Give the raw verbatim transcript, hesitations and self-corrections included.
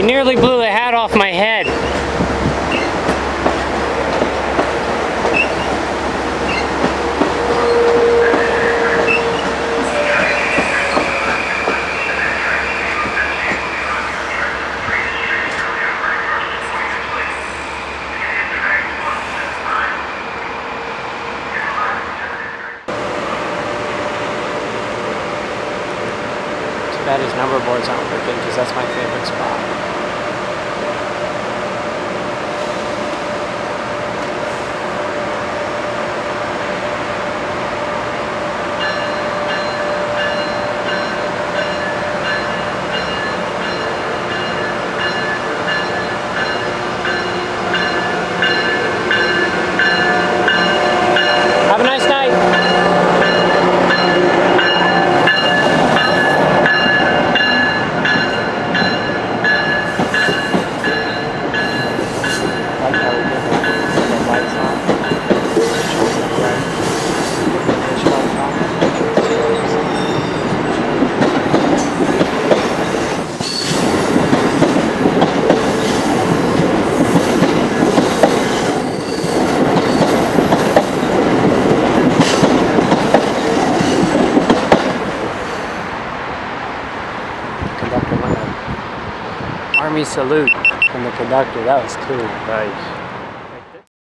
nearly blew the hat off my head. Too bad his number boards aren't working, because that's my favorite spot. Have a nice night. Conductor went up. Army salute from the conductor. That was cool. Nice.